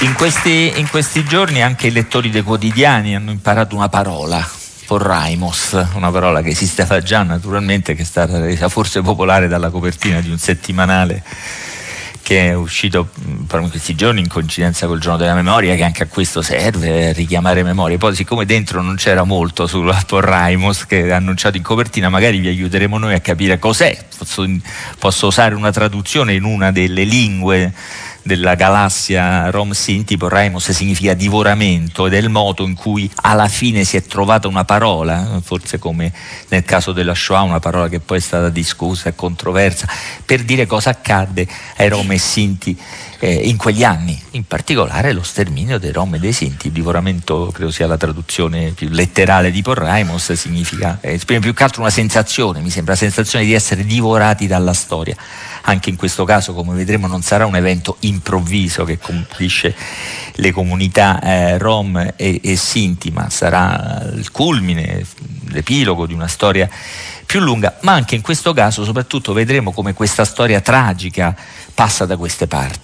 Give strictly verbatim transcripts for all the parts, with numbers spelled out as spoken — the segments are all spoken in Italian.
In questi, in questi giorni anche i lettori dei quotidiani hanno imparato una parola, porraimos, una parola che esisteva già naturalmente, che è stata resa forse popolare dalla copertina di un settimanale che è uscito proprio in questi giorni in coincidenza col giorno della memoria, che anche a questo serve, richiamare memorie. Poi siccome dentro non c'era molto sulla porraimos che è annunciato in copertina, magari vi aiuteremo noi a capire cos'è. Posso, posso usare una traduzione in una delle lingue della galassia Rom Sinti. Porraimos significa divoramento ed è il modo in cui alla fine si è trovata una parola, forse come nel caso della Shoah, una parola che poi è stata discussa e controversa, per dire cosa accadde ai Rom e Sinti eh, in quegli anni, in particolare lo sterminio dei Rom e dei Sinti. Il divoramento credo sia la traduzione più letterale di porraimos, significa, eh, esprime più che altro una sensazione, mi sembra, la sensazione di essere divorati dalla storia. Anche in questo caso, come vedremo, non sarà un evento improvviso che colpisce le comunità eh, Rom e, e Sinti, ma sarà il culmine, l'epilogo di una storia più lunga. Ma anche in questo caso soprattutto vedremo come questa storia tragica passa da queste parti.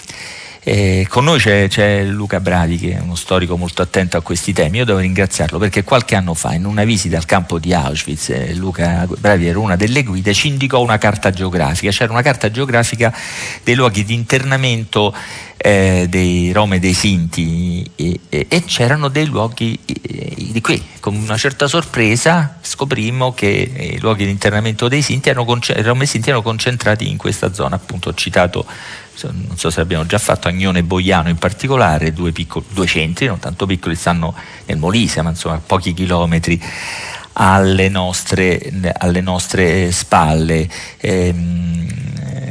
Eh, con noi c'è, c'è Luca Bravi, che è uno storico molto attento a questi temi. Io devo ringraziarlo perché qualche anno fa, in una visita al campo di Auschwitz, eh, Luca Bravi era una delle guide, ci indicò una carta geografica. C'era una carta geografica dei luoghi di internamento eh, dei Rom e dei Sinti e, e, e c'erano dei luoghi eh, di qui. Con una certa sorpresa scoprimmo che i luoghi di internamento dei Sinti erano, conce- Rom e Sinti erano concentrati in questa zona. Appunto ho citato, non so se abbiamo già fatto, Agnone e Boiano in particolare, due, piccoli, due centri non tanto piccoli, stanno nel Molise, ma insomma a pochi chilometri alle nostre, alle nostre spalle. Ehm,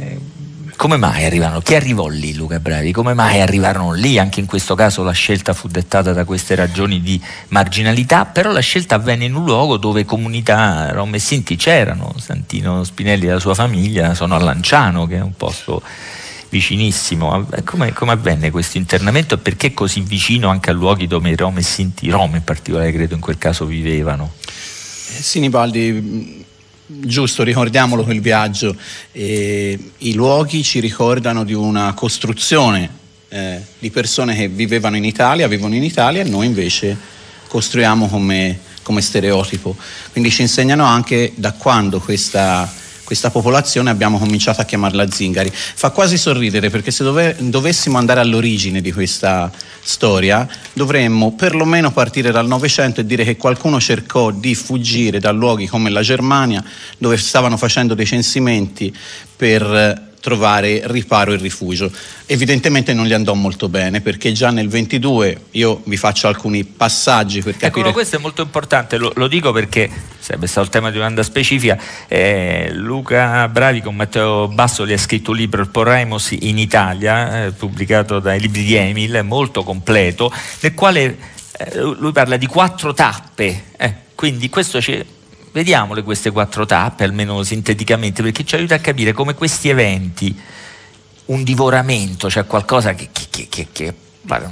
come mai arrivarono? Chi arrivò lì, Luca Bravi? Come mai arrivarono lì? Anche in questo caso la scelta fu dettata da queste ragioni di marginalità, però la scelta avvenne in un luogo dove comunità Rom e Sinti c'erano. Santino Spinelli e la sua famiglia sono a Lanciano, che è un posto vicinissimo. Come, come avvenne questo internamento e perché così vicino anche a luoghi dove i Rom e Sinti, Rom in particolare credo in quel caso, vivevano? Eh, Sinibaldi, giusto, ricordiamolo quel viaggio. Eh, i luoghi ci ricordano di una costruzione eh, di persone che vivevano in Italia, vivono in Italia, e noi invece costruiamo come, come stereotipo. Quindi ci insegnano anche da quando questa questa popolazione abbiamo cominciato a chiamarla zingari. Fa quasi sorridere perché se dove, dovessimo andare all'origine di questa storia dovremmo perlomeno partire dal Novecento e dire che qualcuno cercò di fuggire da luoghi come la Germania, dove stavano facendo dei censimenti per trovare riparo e rifugio. Evidentemente non gli andò molto bene, perché già nel ventidue, io vi faccio alcuni passaggi per capire. Ecco, questo è molto importante, lo, lo dico perché sarebbe stato il tema di domanda specifica. eh, Luca Bravi con Matteo Bassoli ha scritto un libro, il Porraimos in Italia, eh, pubblicato dai Libri di Emil, molto completo, nel quale eh, lui parla di quattro tappe, eh, quindi questo ci vediamole queste quattro tappe, almeno sinteticamente, perché ci aiuta a capire come questi eventi, un divoramento, cioè qualcosa che, che, che, che una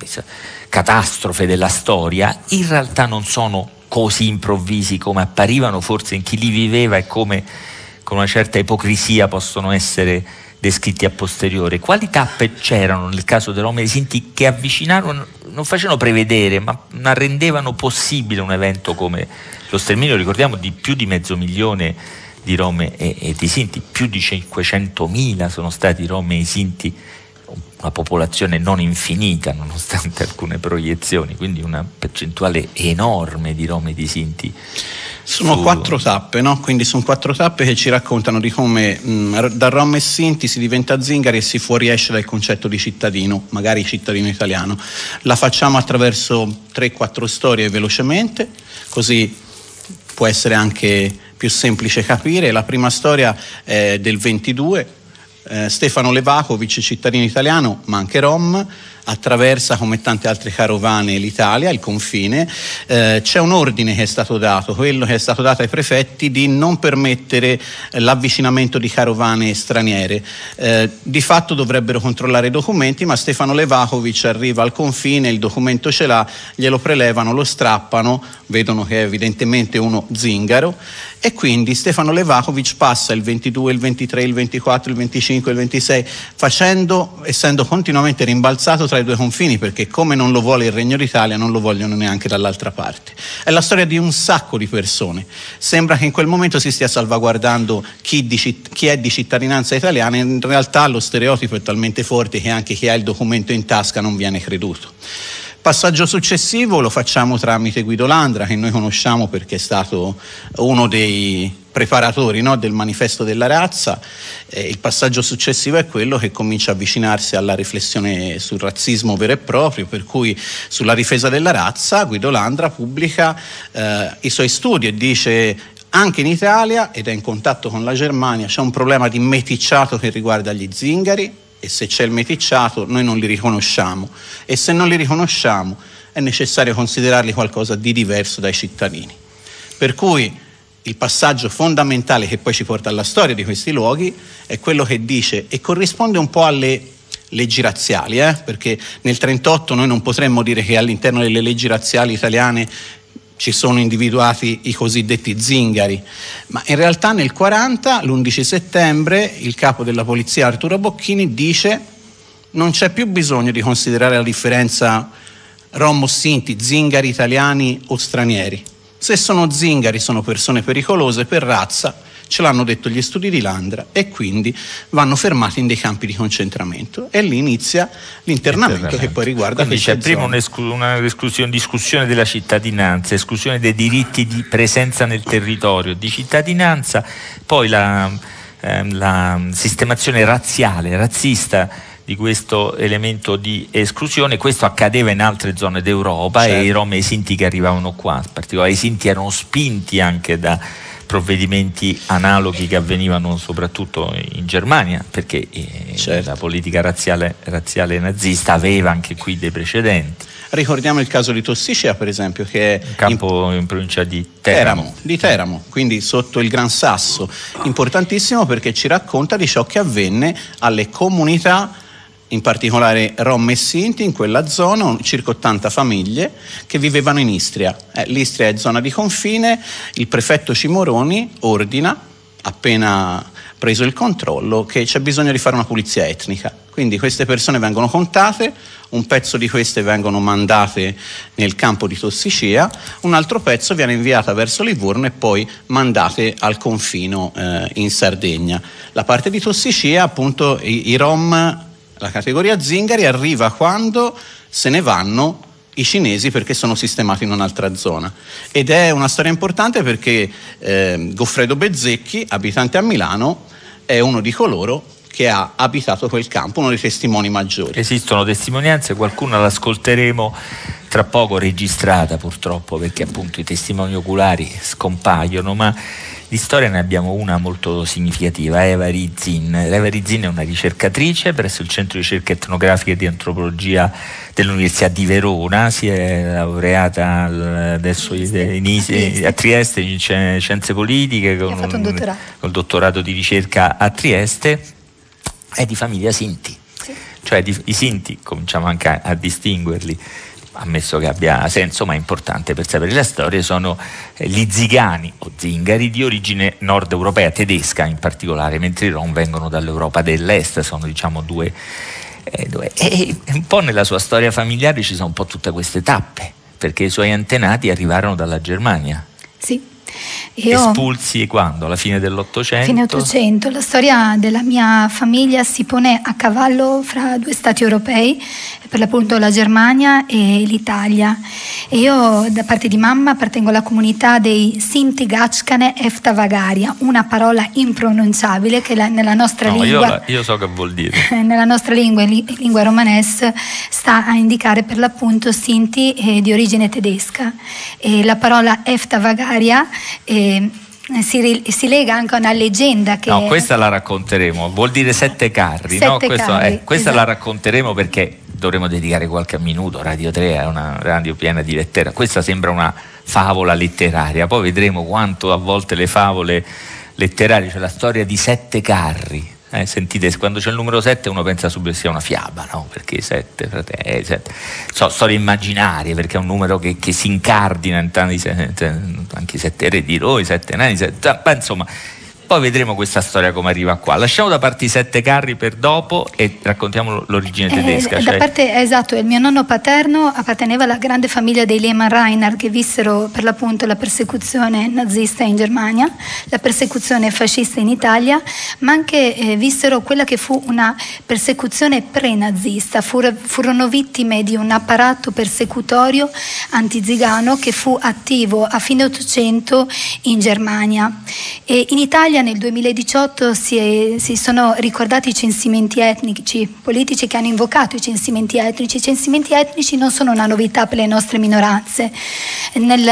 catastrofe della storia, in realtà non sono così improvvisi come apparivano forse in chi li viveva e come con una certa ipocrisia possono essere descritti a posteriore. Quali tappe c'erano nel caso dei Rom e dei Sinti che avvicinarono, non facevano prevedere, ma rendevano possibile un evento come lo sterminio, ricordiamo, di più di mezzo milione di Rom e, e di Sinti, più di cinquecentomila sono stati i Rom e i Sinti, una popolazione non infinita nonostante alcune proiezioni, quindi una percentuale enorme di Rom e di Sinti. Sono su... quattro tappe, no? Quindi sono quattro tappe che ci raccontano di come mh, da Rom e Sinti si diventa zingari e si fuoriesce dal concetto di cittadino, magari cittadino italiano. La facciamo attraverso tre quattro storie velocemente, così può essere anche più semplice capire. La prima storia è del ventidue, eh, Stefano Levakovic, cittadino italiano ma anche Rom, attraversa come tante altre carovane l'Italia, il confine. Eh, c'è un ordine che è stato dato, quello che è stato dato ai prefetti, di non permettere l'avvicinamento di carovane straniere. Eh, di fatto dovrebbero controllare i documenti, ma Stefano Levakovic arriva al confine, il documento ce l'ha, glielo prelevano, lo strappano, vedono che è evidentemente uno zingaro, e quindi Stefano Levakovic passa il ventidue, il ventitré, il ventiquattro, il venticinque, il ventisei, facendo, essendo continuamente rimbalzato tra tra i due confini, perché come non lo vuole il Regno d'Italia non lo vogliono neanche dall'altra parte. È la storia di un sacco di persone. Sembra che in quel momento si stia salvaguardando chi, di, chi è di cittadinanza italiana, in realtà lo stereotipo è talmente forte che anche chi ha il documento in tasca non viene creduto. Passaggio successivo lo facciamo tramite Guido Landra, che noi conosciamo perché è stato uno dei preparatori, no, del manifesto della razza. Eh, il passaggio successivo è quello che comincia a avvicinarsi alla riflessione sul razzismo vero e proprio, per cui sulla difesa della razza Guido Landra pubblica eh, i suoi studi e dice: anche in Italia, ed è in contatto con la Germania, c'è un problema di meticciato che riguarda gli zingari, e se c'è il meticciato noi non li riconosciamo, e se non li riconosciamo è necessario considerarli qualcosa di diverso dai cittadini. Per cui il passaggio fondamentale che poi ci porta alla storia di questi luoghi è quello che dice, e corrisponde un po' alle leggi razziali, eh? perché nel trentotto noi non potremmo dire che all'interno delle leggi razziali italiane ci sono individuati i cosiddetti zingari, ma in realtà nel quaranta, l'undici settembre, il capo della polizia Arturo Bocchini dice: non c'è più bisogno di considerare la differenza rom o sinti, zingari italiani o stranieri. Se sono zingari sono persone pericolose per razza, ce l'hanno detto gli studi di Landra, e quindi vanno fermati in dei campi di concentramento, e lì inizia l'internamento che poi riguarda quindi queste c'è prima zone. un'esclu- una esclusione, discussione della cittadinanza, esclusione dei diritti di presenza nel territorio di cittadinanza, poi la, ehm, la sistemazione razziale, razzista di questo elemento di esclusione. Questo accadeva in altre zone d'Europa, certo. E i rom e i sinti che arrivavano qua, in particolare i sinti, erano spinti anche da provvedimenti analoghi che avvenivano soprattutto in Germania, perché eh, certo. la politica razziale, razziale nazista aveva anche qui dei precedenti. Ricordiamo il caso di Tossicea, per esempio, che è un campo in, in provincia di Teramo. Teramo, di Teramo, quindi sotto il Gran Sasso, importantissimo perché ci racconta di ciò che avvenne alle comunità, in particolare rom e sinti, in quella zona, circa ottanta famiglie che vivevano in Istria. Eh, L'Istria è zona di confine, il prefetto Cimoroni ordina, appena preso il controllo, che c'è bisogno di fare una pulizia etnica. Quindi queste persone vengono contate, un pezzo di queste vengono mandate nel campo di Tossicea, un altro pezzo viene inviata verso Livorno e poi mandate al confino eh, in Sardegna. La parte di Tossicea, appunto, i, i rom, la categoria zingari, arriva quando se ne vanno i cinesi perché sono sistemati in un'altra zona, ed è una storia importante perché eh, Goffredo Bezzecchi, abitante a Milano, è uno di coloro che ha abitato quel campo, uno dei testimoni maggiori. Esistono testimonianze, qualcuna l'ascolteremo tra poco, registrata purtroppo, perché appunto i testimoni oculari scompaiono, ma di storia ne abbiamo una molto significativa. Eva Rizzin. Eva Rizzin è una ricercatrice presso il Centro di Ricerca Etnografica e di Antropologia dell'Università di Verona, si è laureata adesso in, a Trieste in Scienze Politiche con un dottorato. Col dottorato di ricerca a Trieste. È di famiglia Sinti, sì. Cioè di, i Sinti, cominciamo anche a, a distinguerli, ammesso che abbia senso, ma è importante per sapere la storia, sono eh, gli zigani o zingari di origine nord europea, tedesca in particolare, mentre i rom vengono dall'Europa dell'Est, sono diciamo due, eh, due. E un po' nella sua storia familiare ci sono un po' tutte queste tappe, perché i suoi antenati arrivarono dalla Germania. Sì. Io, espulsi quando? Alla fine dell'Ottocento? Fine Ottocento. La storia della mia famiglia si pone a cavallo fra due stati europei, per l'appunto la Germania e l'Italia. E io, da parte di mamma, appartengo alla comunità dei Sinti Gachkane Efta Vagaria, una parola impronunciabile che la, nella nostra no, lingua, io, la, io so che vuol dire nella nostra lingua, in lingua romanes, sta a indicare per l'appunto Sinti eh, di origine tedesca. E la parola Efta Vagaria eh, si, si lega anche a una leggenda che... No, questa la racconteremo, vuol dire sette carri, sette no? Questo, carri eh, questa esatto. La racconteremo perché dovremo dedicare qualche minuto. Radio tre è una radio piena di lettera, questa sembra una favola letteraria, poi vedremo quanto a volte le favole letterarie, cioè la storia di sette carri. Eh, sentite, quando c'è il numero sette uno pensa subito che sia una fiaba, no? Perché sette, fratelli, sette. So, storie immaginarie, perché è un numero che, che si incardina in tanti, anche i sette eredi, i sette nani, sette, insomma, Poi vedremo questa storia come arriva qua. Lasciamo da parte i sette carri per dopo e raccontiamo l'origine tedesca. Eh, cioè... da parte, esatto, il mio nonno paterno apparteneva alla grande famiglia dei Lehmann-Reinhardt, che vissero per l'appunto la persecuzione nazista in Germania, la persecuzione fascista in Italia, ma anche eh, vissero quella che fu una persecuzione pre-nazista. Fur, furono vittime di un apparato persecutorio antizigano che fu attivo a fine Ottocento in Germania. E in Italia nel duemiladiciotto si, è, si sono ricordati i censimenti etnici, politici che hanno invocato i censimenti etnici. I censimenti etnici non sono una novità per le nostre minoranze. Nel,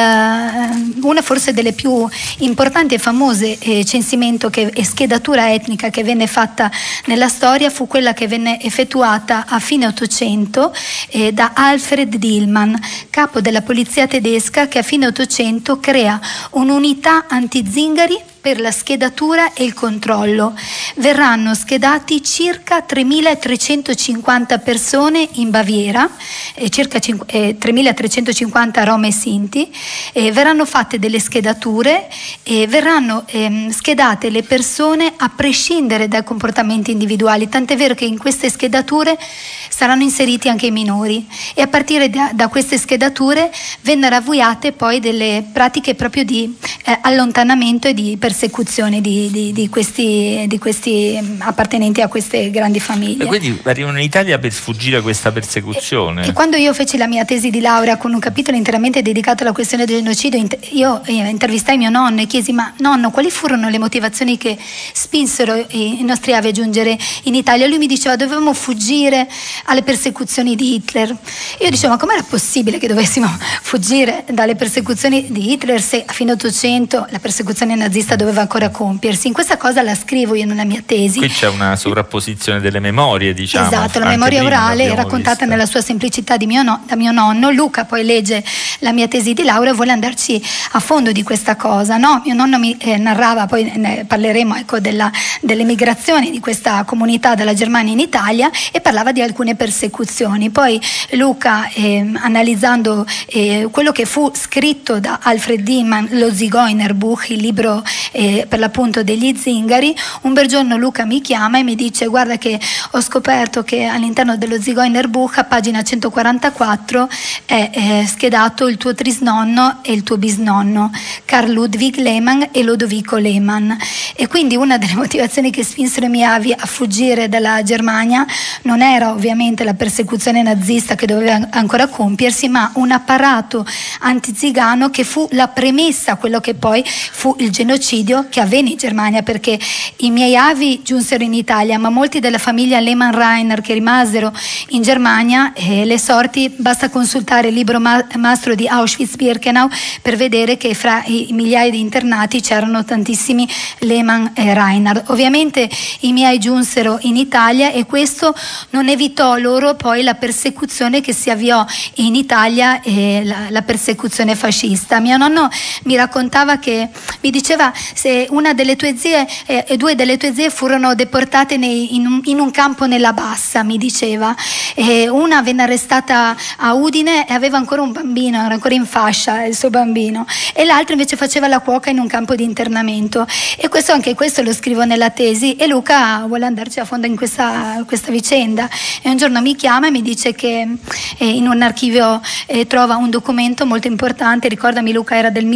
una forse delle più importanti e famose eh, censimento che, e schedatura etnica che venne fatta nella storia fu quella che venne effettuata a fine Ottocento eh, da Alfred Dillmann, capo della polizia tedesca, che a fine Ottocento crea un'unità anti-zingari per la schedatura e il controllo. Verranno schedati circa tremilatrecentocinquanta persone in Baviera, eh, circa eh, tremilatrecentocinquanta rom e sinti, eh, verranno fatte delle schedature e verranno eh, schedate le persone a prescindere dai comportamenti individuali, tant'è vero che in queste schedature saranno inseriti anche i minori, e a partire da, da queste schedature vennero avviate poi delle pratiche proprio di eh, allontanamento e di persecuzione di, di, di, questi, di questi appartenenti a queste grandi famiglie. E quindi arrivano in Italia per sfuggire a questa persecuzione. E, e quando io feci la mia tesi di laurea con un capitolo interamente dedicato alla questione del genocidio, io intervistai mio nonno e chiesi: ma nonno, quali furono le motivazioni che spinsero i, i nostri avi a giungere in Italia? Lui mi diceva: dovevamo fuggire alle persecuzioni di Hitler. Io dicevo: ma com'era possibile che dovessimo fuggire dalle persecuzioni di Hitler se a fine Ottocento la persecuzione nazista doveva ancora compiersi? In questa cosa la scrivo io nella mia tesi. Qui c'è una sovrapposizione delle memorie, diciamo. Esatto, la memoria orale raccontata vista. nella sua semplicità di mio no, da mio nonno. Luca poi legge la mia tesi di laurea e vuole andarci a fondo di questa cosa, no? Mio nonno mi eh, narrava, poi ne parleremo, ecco, della, delle migrazioni di questa comunità dalla Germania in Italia, e parlava di alcune persecuzioni. Poi Luca, eh, analizzando eh, quello che fu scritto da Alfred Dillmann, lo Zigeunerbuch, il libro eh, per l'appunto degli zingari, un bel giorno Luca mi chiama e mi dice: guarda che ho scoperto che all'interno dello Zigeunerbuch a pagina centoquarantaquattro è eh, schedato il tuo trisnonno e il tuo bisnonno, Karl Ludwig Lehmann e Lodovico Lehmann. E quindi una delle motivazioni che spinsero i miei avi a fuggire dalla Germania non era ovviamente la persecuzione nazista che doveva ancora compiersi, ma un apparato antizigano che fu la premessa a quello che poi fu il genocidio che avvenne in Germania, perché i miei avi giunsero in Italia, ma molti della famiglia Lehmann-Reinhardt che rimasero in Germania, eh, le sorti, basta consultare il libro ma- mastro di Auschwitz-Birkenau per vedere che fra i migliaia di internati c'erano tantissimi Lehmann-Reinhardt. Ovviamente i miei giunsero in Italia e questo non evitò loro poi la persecuzione che si avviò in Italia, eh, la, la persecuzione fascista. Mio nonno mi raccontava che, mi diceva, se una delle tue zie e eh, due delle tue zie furono deportate nei, in, un, in un campo nella Bassa, mi diceva, e una venne arrestata a Udine e aveva ancora un bambino, era ancora in fascia il suo bambino, e l'altra invece faceva la cuoca in un campo di internamento. E questo, anche questo lo scrivo nella tesi, e Luca vuole andarci a fondo in questa, questa vicenda, e un giorno mi chiama e mi dice che eh, in un archivio eh, trova un documento molto importante. Ricordami Luca, era del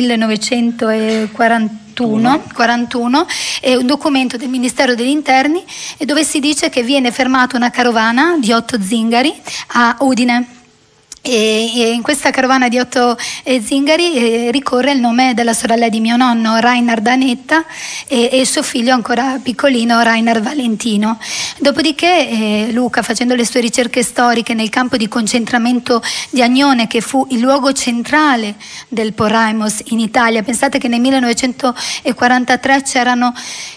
millenovecentoquarantuno, quarantuno, è un documento del Ministero degli Interni dove si dice che viene fermata una carovana di otto zingari a Udine. E in questa carovana di otto eh, zingari eh, ricorre il nome della sorella di mio nonno, Reinhard Anetta, e, e il suo figlio ancora piccolino, Reinhard Valentino. Dopodiché eh, Luca, facendo le sue ricerche storiche nel campo di concentramento di Agnone, che fu il luogo centrale del Porrajmos in Italia, pensate che nel millenovecentoquarantatré c'erano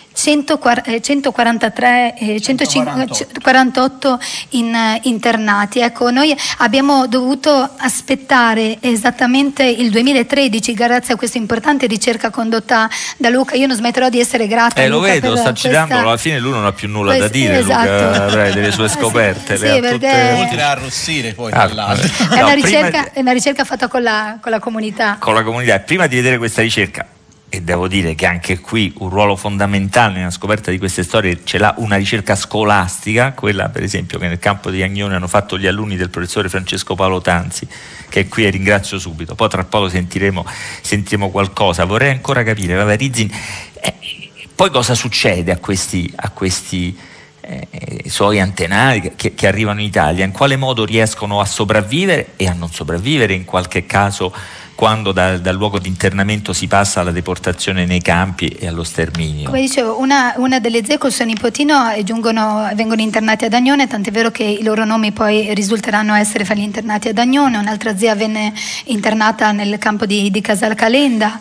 centoquarantatré, eh, centoquarantotto in, uh, internati. Ecco, noi abbiamo dovuto aspettare esattamente il duemilatredici grazie a questa importante ricerca condotta da Luca. Io non smetterò di essere grata. Eh, a Luca, lo vedo, sta questa... citandolo, alla fine lui non ha più nulla Questo, da dire, esatto. Luca avrà delle sue scoperte. Sì, le sì, ha perché... tutte... Oltre a arrossire poi ah, dall'altro. È, no, una ricerca, di... è una ricerca fatta con la, con la comunità. Con la comunità. Prima di vedere questa ricerca, e devo dire che anche qui un ruolo fondamentale nella scoperta di queste storie ce l'ha una ricerca scolastica, quella per esempio che nel campo di Agnone hanno fatto gli alunni del professore Francesco Paolo Tanzi, che è qui e ringrazio subito, poi tra poco sentiremo, sentiremo qualcosa. Vorrei ancora capire, vabbè, Rizzin, eh, poi cosa succede a questi, a questi eh, suoi antenati che, che arrivano in Italia, in quale modo riescono a sopravvivere e a non sopravvivere in qualche caso, quando da, dal luogo di internamento si passa alla deportazione nei campi e allo sterminio. Come dicevo, una, una delle zie col suo nipotino giungono, vengono internati ad Agnone, tant'è vero che i loro nomi poi risulteranno essere fra gli internati ad Agnone. Un'altra zia venne internata nel campo di, di Casal Calenda,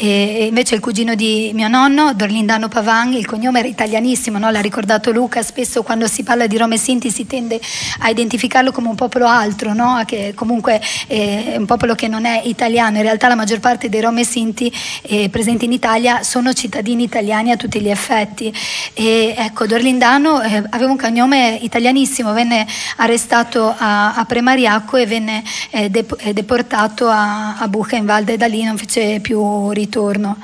e invece il cugino di mio nonno, Dorlindano Pavan, il cognome era italianissimo, no? L'ha ricordato Luca, spesso quando si parla di Rom e Sinti si tende a identificarlo come un popolo altro, no? Che comunque è un popolo che non è italiano. In realtà la maggior parte dei Rom e Sinti eh, presenti in Italia sono cittadini italiani a tutti gli effetti. E ecco, Dorlindano eh, aveva un cognome italianissimo, venne arrestato a, a Premariacco e venne eh, dep- eh, deportato a, a Buchenwald, e da lì non fece più ritorno.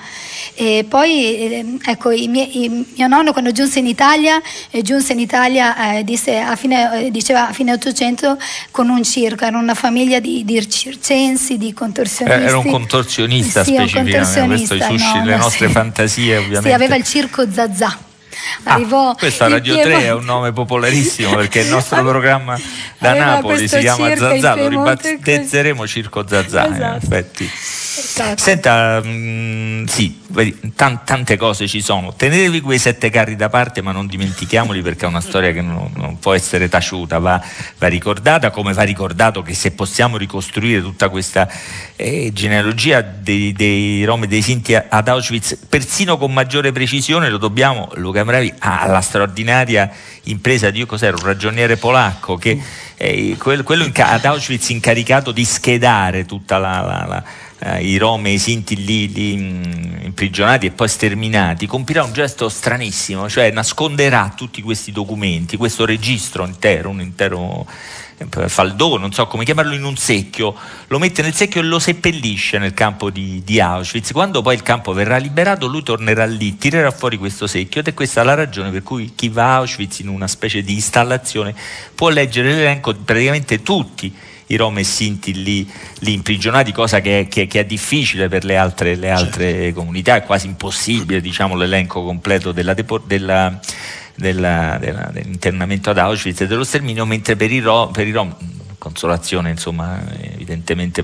E poi eh, ecco, i miei, i, mio nonno quando giunse in Italia, eh, giunse in Italia eh, disse a fine, eh, diceva a fine Ottocento con un circo, era una famiglia di, di circensi, di contorsionisti. Era un contorsionista, sì, specificamente, questo suscita no, le no, nostre sì. fantasie ovviamente. Sì, aveva il circo Zazà. Arrivò ah, questo a Radio tre è un nome popolarissimo, perché il nostro programma da Napoli si chiama Zazà, lo ribattezzeremo Circo Zazà, esatto. In effetti. Esatto. Senta, mh, sì, t- tante cose ci sono. Tenetevi quei sette carri da parte, ma non dimentichiamoli, perché è una storia che non, non può essere taciuta, va, va ricordata, come va ricordato che se possiamo ricostruire tutta questa eh, genealogia dei, dei Rom e dei Sinti ad Auschwitz, persino con maggiore precisione, lo dobbiamo, Luca Bravi, alla straordinaria impresa di, cos'era, un ragioniere polacco, che eh, quello, quello inca- ad Auschwitz incaricato di schedare tutta la, la, la Uh, i Rom e i Sinti lì, lì mh, imprigionati e poi sterminati, compirà un gesto stranissimo, cioè nasconderà tutti questi documenti, questo registro intero, un intero eh, faldone, non so come chiamarlo, in un secchio, lo mette nel secchio e lo seppellisce nel campo di, di Auschwitz. Quando poi il campo verrà liberato, lui tornerà lì, tirerà fuori questo secchio, ed è questa la ragione per cui chi va a Auschwitz in una specie di installazione può leggere l'elenco di praticamente tutti i Rom e Sinti lì, lì imprigionati, cosa che è, che, che è difficile per le altre, le altre certo. comunità, è quasi impossibile, diciamo, l'elenco completo della, depo- della, della, della, dell'internamento ad Auschwitz e dello sterminio, mentre per i Rom, per i Rom consolazione insomma evidentemente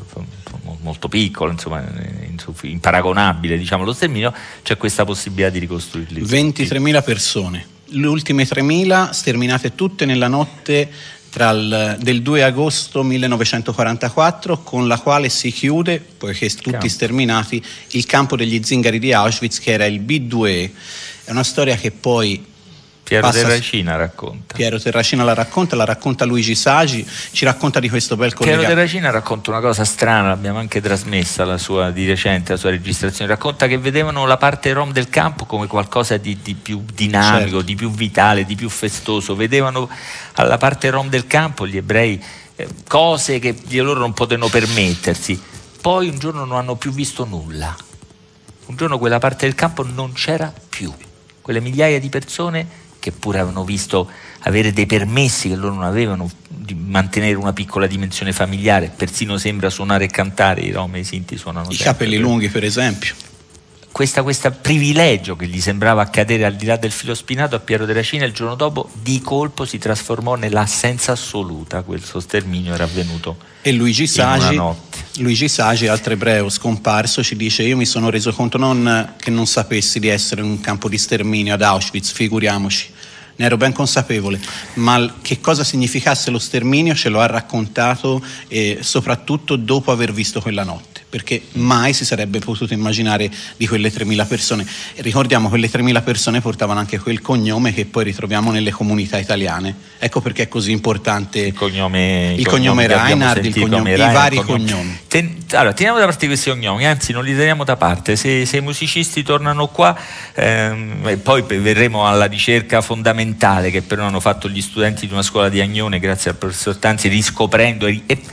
molto piccola, insomma imparagonabile, diciamo, lo sterminio, c'è questa possibilità di ricostruirli. ventitremila persone, le ultime tremila sterminate tutte nella notte tra il, del due agosto millenovecentoquarantaquattro, con la quale si chiude, poiché tutti campo. sterminati, il campo degli zingari di Auschwitz, che era il B due E. È una storia che poi Piero Terracina racconta. Piero Terracina la racconta, la racconta Luigi Sagi, ci racconta di questo bel collegato. Piero Terracina racconta una cosa strana, l'abbiamo anche trasmessa la sua, di recente, la sua registrazione, racconta che vedevano la parte rom del campo come qualcosa di, di più dinamico, certo. di più vitale, di più festoso, vedevano alla parte rom del campo gli ebrei eh, cose che loro non potevano permettersi. Poi un giorno non hanno più visto nulla, un giorno quella parte del campo non c'era più, quelle migliaia di persone che pure avevano visto avere dei permessi che loro non avevano, di mantenere una piccola dimensione familiare, persino sembra suonare e cantare, i Rom e i Sinti suonano i sempre, capelli lunghi per esempio. Questo privilegio che gli sembrava accadere al di là del filo spinato a Piero Terracina, il giorno dopo di colpo si trasformò nell'assenza assoluta, quel sterminio era avvenuto e Luigi Sagi, in una notte. Luigi Sagi, altro ebreo scomparso, ci dice: io mi sono reso conto non che non sapessi di essere in un campo di sterminio ad Auschwitz, figuriamoci, ne ero ben consapevole, ma che cosa significasse lo sterminio ce lo ha raccontato eh, soprattutto dopo aver visto quella notte, perché mai si sarebbe potuto immaginare di quelle tremila persone. Ricordiamo, quelle tremila persone portavano anche quel cognome che poi ritroviamo nelle comunità italiane. Ecco perché è così importante il cognome, il cognome Reinhard, il cognome, i vari cognomi. cognomi. Ten, allora, teniamo da parte questi cognomi, anzi non li teniamo da parte. Se, se i musicisti tornano qua, ehm, e poi verremo alla ricerca fondamentale che però hanno fatto gli studenti di una scuola di Agnone, grazie al professor Tanzi, riscoprendo e, e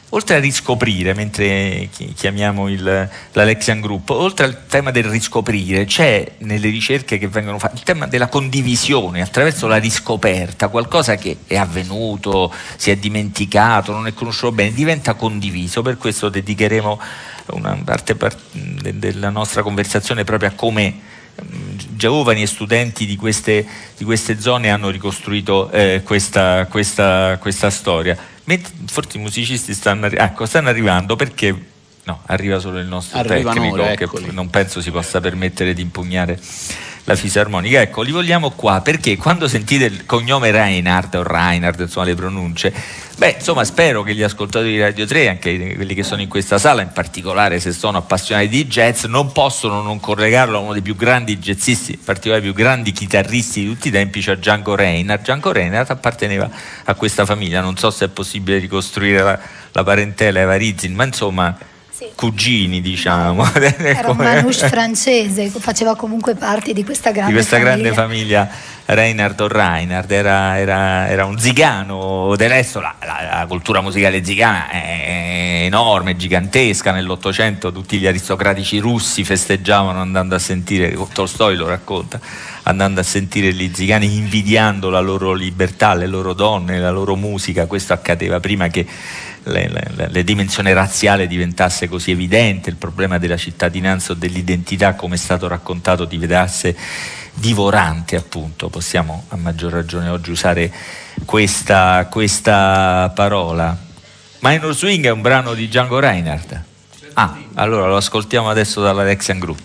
oltre a riscoprire, mentre chiamiamo il, l'Alexian Group, oltre al tema del riscoprire, c'è nelle ricerche che vengono fatte il tema della condivisione attraverso la riscoperta, qualcosa che è avvenuto, si è dimenticato, non è conosciuto bene, diventa condiviso. Per questo dedicheremo una parte della nostra conversazione proprio a come giovani e studenti di queste, di queste zone hanno ricostruito eh, questa, questa, questa storia. Mentre forse i musicisti stanno, arri- ecco, stanno arrivando, perché no, arriva solo il nostro Arrivano tecnico ora, che eccoli. non penso si possa permettere di impugnare la fisarmonica. Ecco, li vogliamo qua perché quando sentite il cognome Reinhardt o Reinhardt, insomma le pronunce, beh, insomma, spero che gli ascoltatori di Radio tre, anche quelli che sono in questa sala, in particolare se sono appassionati di jazz, non possono non collegarlo a uno dei più grandi jazzisti, in particolare i più grandi chitarristi di tutti i tempi, cioè Django Reinhardt. Django Reinhardt apparteneva a questa famiglia, non so se è possibile ricostruire la, la parentela Evarizin, ma insomma Sì. cugini, diciamo. Era un manouche francese, faceva comunque parte di questa grande di questa famiglia. grande famiglia Reinhardt o Reinhardt, era, era, era un zigano. Del resto la, la, la cultura musicale zigana è enorme, gigantesca. Nell'Ottocento tutti gli aristocratici russi festeggiavano andando a sentire, Tolstoi lo racconta, andando a sentire gli zigani, invidiando la loro libertà, le loro donne, la loro musica. Questo accadeva prima che le, le, le dimensione razziale diventasse così evidente, il problema della cittadinanza o dell'identità, come è stato raccontato, diventasse divorante, appunto. Possiamo a maggior ragione oggi usare questa, questa parola. Minor Swing è un brano di Django Reinhardt. Ah, allora lo ascoltiamo adesso dall'Alexian Group.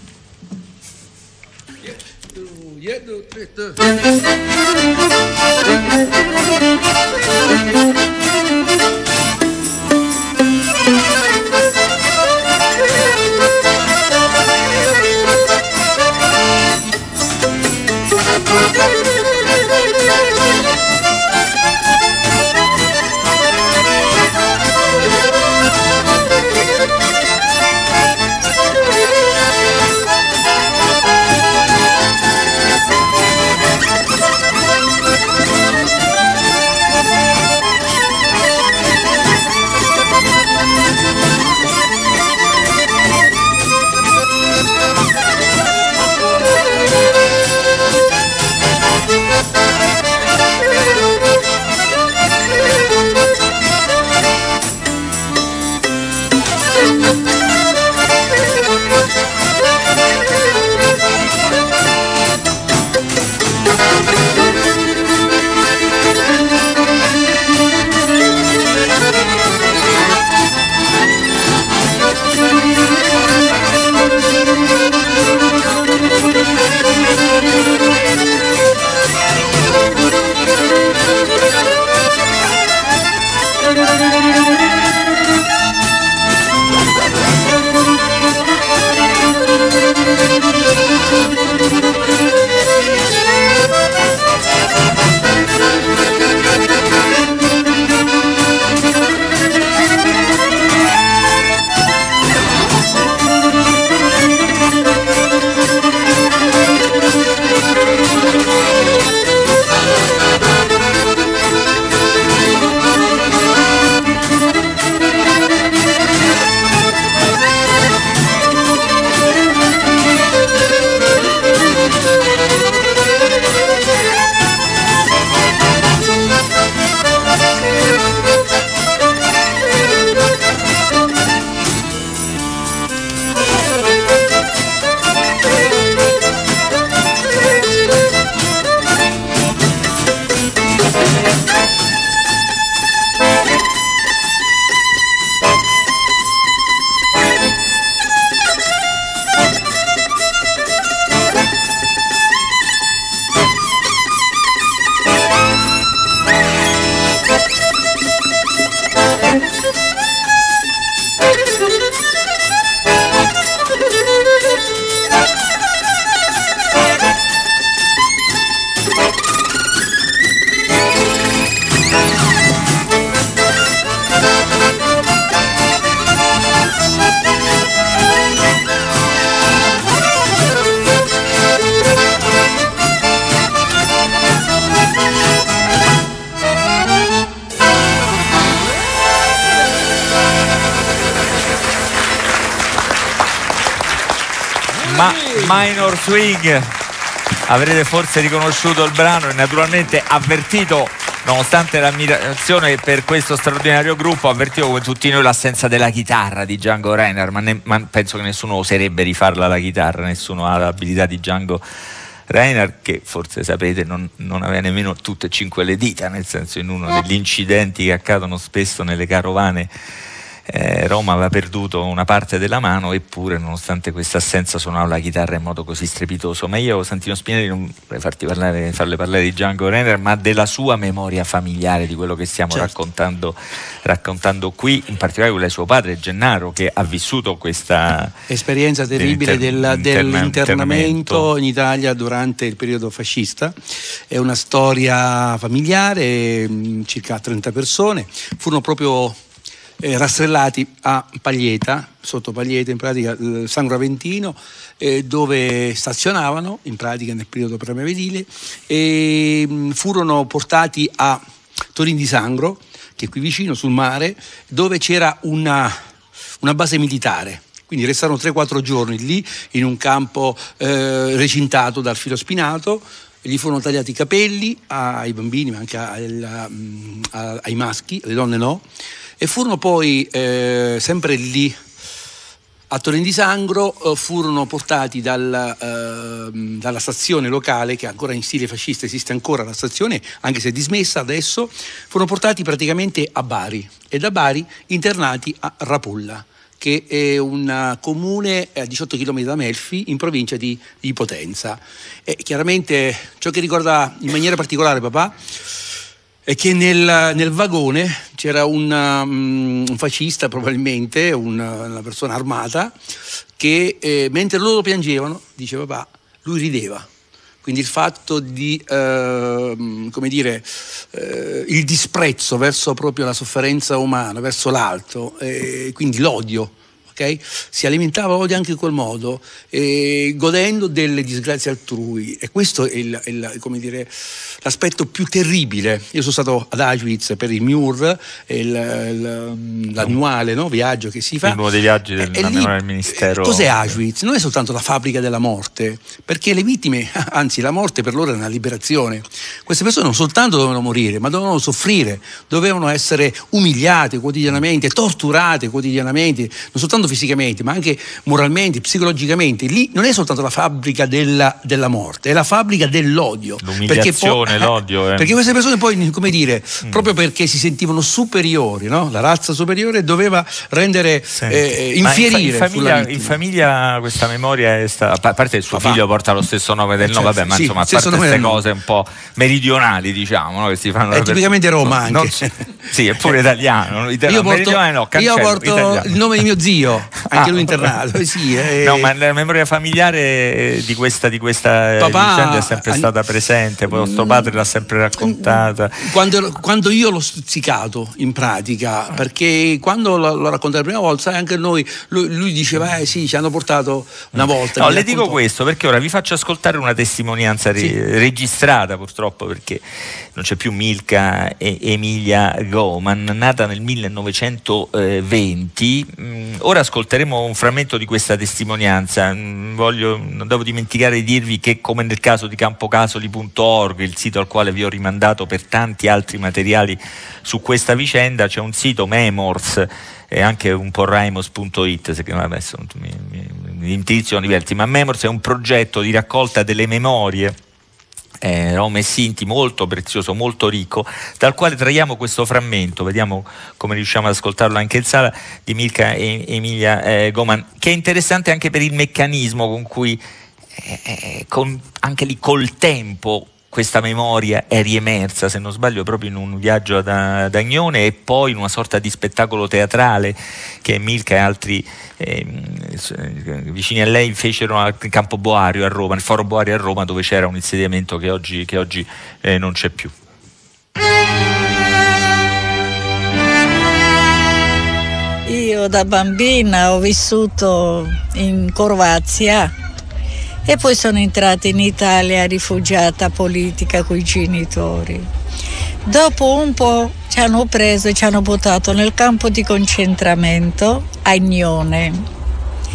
Ma Minor Swing, avrete forse riconosciuto il brano e naturalmente avvertito, nonostante l'ammirazione per questo straordinario gruppo, avvertivo come tutti noi l'assenza della chitarra di Django Reinhardt, ma, ne, ma penso che nessuno oserebbe rifarla la chitarra, nessuno ha l'abilità di Django Reinhardt, che forse sapete non, non aveva nemmeno tutte e cinque le dita, nel senso, in uno degli incidenti che accadono spesso nelle carovane, eh, Roma aveva perduto una parte della mano, eppure nonostante questa assenza suonava la chitarra in modo così strepitoso. Ma io, Santino Spinelli, non vorrei farti parlare, farle parlare di Django Reinhardt, ma della sua memoria familiare, di quello che stiamo certo. raccontando, raccontando qui, in particolare quella di suo padre Gennaro, che ha vissuto questa esperienza terribile dell'inter- dell'internamento in Italia durante il periodo fascista. È una storia familiare, circa trenta persone furono proprio Eh, rastrellati a Paglieta, sotto Paglieta, in pratica eh, Sangro Aventino, eh, dove stazionavano in pratica nel periodo primaverile, e mh, furono portati a Torin di Sangro, che è qui vicino sul mare, dove c'era una, una base militare. Quindi restarono tre quattro giorni lì in un campo eh, recintato dal filo spinato. Gli furono tagliati i capelli ai bambini, ma anche ai, ai maschi, alle donne no. E furono poi eh, sempre lì a Torin di Sangro, eh, furono portati dal, eh, dalla stazione locale, che ancora in stile fascista esiste ancora la stazione, anche se è dismessa adesso, furono portati praticamente a Bari e da Bari internati a Rapulla, che è un comune a diciotto chilometri da Melfi, in provincia di, di Potenza. E chiaramente ciò che ricorda in maniera particolare papà è che nel, nel vagone c'era un, um, un fascista, probabilmente una, una persona armata, che eh, mentre loro piangevano, dice papà, lui rideva. Quindi il fatto di, eh, come dire, eh, il disprezzo verso proprio la sofferenza umana, verso l'altro, e quindi l'odio. Okay? Si alimentava odio anche in quel modo, eh, godendo delle disgrazie altrui, e questo è, il, il, come dire, l'aspetto più terribile. Io sono stato ad Auschwitz per il M U R, il, il, l'annuale no, viaggio che si fa. Uno dei viaggi del, lì, del Ministero. Cos'è Auschwitz? Non è soltanto la fabbrica della morte, perché le vittime, anzi la morte per loro è una liberazione. Queste persone non soltanto dovevano morire, ma dovevano soffrire, dovevano essere umiliate quotidianamente, torturate quotidianamente, non soltanto fisicamente, ma anche moralmente, psicologicamente. Lì non è soltanto la fabbrica della, della morte, è la fabbrica dell'odio. L'umiliazione, perché, l'odio. Eh. Perché queste persone poi, come dire, mm. proprio perché si sentivano superiori, no? La razza superiore doveva rendere, eh, infierire. In, fa- in, famiglia, in famiglia questa memoria è stata, a parte il suo Papà. figlio porta lo stesso nome del certo, nome, vabbè, ma sì, insomma, a parte queste cose un po' meridionali, diciamo, no? Che si fanno. È per... tipicamente Roma anche. Non, sì, è pure italiano. Io porto, no, cancello, io porto italiano. Il nome di mio zio. Anche ah, lui internato, sì, eh. No, ma la memoria familiare di questa, di questa Papà, vicenda è sempre an... stata presente, poi vostro padre l'ha sempre raccontata. Quando, quando io l'ho stuzzicato in pratica, perché quando l'ho, l'ho raccontato la prima volta, sai, anche noi, lui, lui diceva, eh sì, ci hanno portato una volta. No, le raccontò. Dico questo perché ora vi faccio ascoltare una testimonianza sì. re- registrata purtroppo, perché non c'è più Milka e Emilia Goman, nata nel millenovecentoventi. Mm, ora ascolteremo un frammento di questa testimonianza. Mm, voglio, non devo dimenticare di dirvi che, come nel caso di campocasoli punto org, il sito al quale vi ho rimandato per tanti altri materiali su questa vicenda, c'è un sito Memories e anche un po' raimos punto it, se adesso mi, mi, mi indizio diversi, ma Memories è un progetto di raccolta delle memorie Eh, Rom e Sinti molto prezioso, molto ricco, dal quale traiamo questo frammento, vediamo come riusciamo ad ascoltarlo anche in sala, di Milka e Emilia eh, Goman, che è interessante anche per il meccanismo con cui eh, con, anche lì col tempo questa memoria è riemersa, se non sbaglio proprio in un viaggio ad, ad Agnone, e poi in una sorta di spettacolo teatrale che Milka e altri eh, vicini a lei fecero al Campo Boario a Roma, nel Foro Boario a Roma, dove c'era un insediamento che oggi, che oggi eh, non c'è più. Io da bambina ho vissuto in Corvazia e poi sono entrata in Italia rifugiata politica coi genitori. Dopo un po' ci hanno preso e ci hanno buttato nel campo di concentramento a Agnone.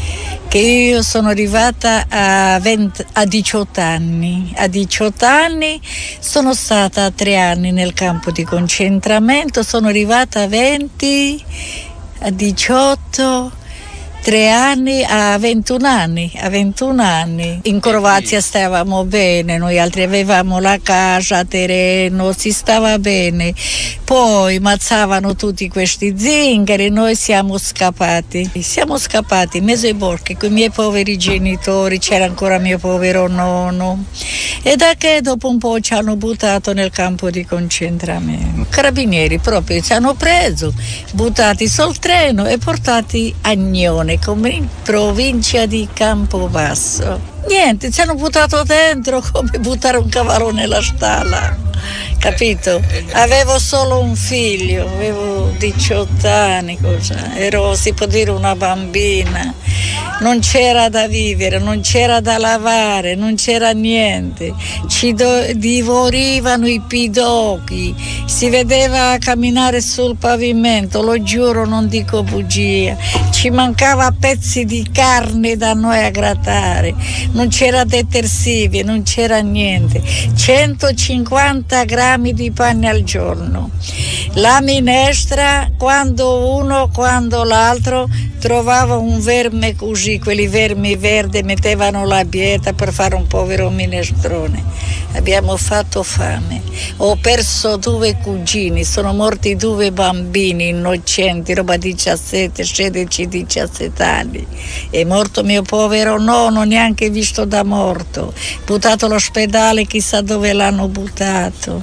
che io sono arrivata a, venti, a diciotto anni. A diciotto anni sono stata tre anni nel campo di concentramento, sono arrivata a venti, a diciotto, tre anni, a ventuno anni, a ventuno anni. In Croazia stavamo bene, noi altri avevamo la casa, terreno, si stava bene. Poi mazzavano tutti questi zingari, noi siamo scappati. Siamo scappati, mese boschi, con i miei poveri genitori, c'era ancora mio povero nonno. E da che dopo un po' ci hanno buttato nel campo di concentramento. Carabinieri proprio ci hanno preso, buttati sul treno e portati a Agnone, come in provincia di Campobasso. Niente, ci hanno buttato dentro come buttare un cavallo nella stalla, capito? Avevo solo un figlio, avevo diciotto anni, cosa? Ero, si può dire, una bambina. Non c'era da vivere, non c'era da lavare, non c'era niente. Ci do- divorivano i pidocchi, si vedeva camminare sul pavimento, lo giuro, non dico bugia. Ci mancava pezzi di carne da noi a grattare, non c'era detersivi, non c'era niente. centocinquanta grammi di pane al giorno. La minestra, quando uno, quando l'altro trovava un verme così, quelli vermi verdi, mettevano la bieta per fare un povero minestrone. Abbiamo fatto fame. Ho perso due cugini, sono morti due bambini innocenti, roba diciassette, sedici, diciassette anni. È morto mio povero nonno, neanche visto da morto. Buttato all'ospedale, chissà dove l'hanno buttato.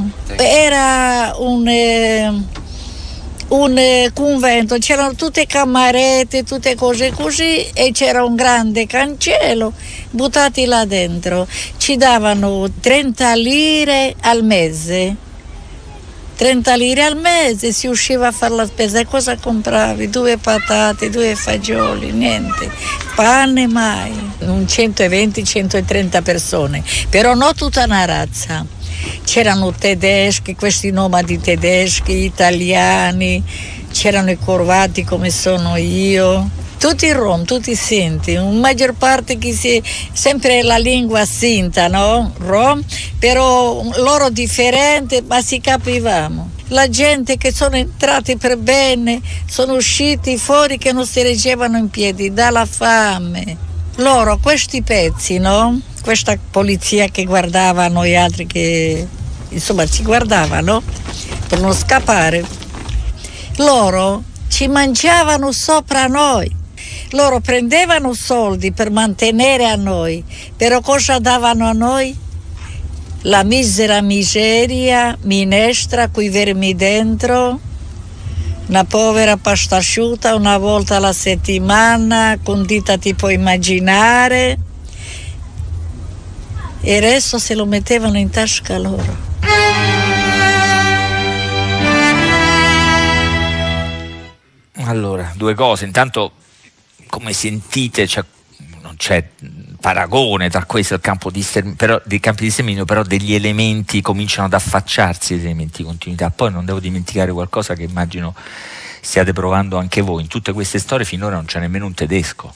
Era un... Eh, un eh, convento, c'erano tutte camarette, tutte cose così, e c'era un grande cancello, buttati là dentro. Ci davano trenta lire al mese, trenta lire al mese, si usciva a fare la spesa. E cosa compravi? Due patate, due fagioli, niente, pane mai. Un centoventi centotrenta persone, però non tutta una razza. C'erano tedeschi, questi nomadi tedeschi, italiani, c'erano i corvati come sono io, tutti rom, tutti sinti, in maggior parte che si, sempre la lingua sinta, no? Rom, però loro differente, ma si capivamo. La gente che sono entrati per bene, sono usciti fuori che non si reggevano in piedi dalla fame. Loro, questi pezzi, no? Questa polizia che guardava noi altri, che insomma ci guardavano per non scappare, loro ci mangiavano sopra noi, loro prendevano soldi per mantenere a noi, però cosa davano a noi? La misera miseria, minestra coi vermi dentro, una povera pasta asciutta una volta alla settimana, condita ti puoi immaginare. E il resto se lo mettevano in tasca loro. Allora, due cose. Intanto, come sentite, c'è, non c'è paragone tra questo e il campo di sterminio, però, dei campi di sterminio, però degli elementi cominciano ad affacciarsi, degli elementi di continuità. Poi non devo dimenticare qualcosa che immagino stiate provando anche voi. In tutte queste storie finora non c'è nemmeno un tedesco.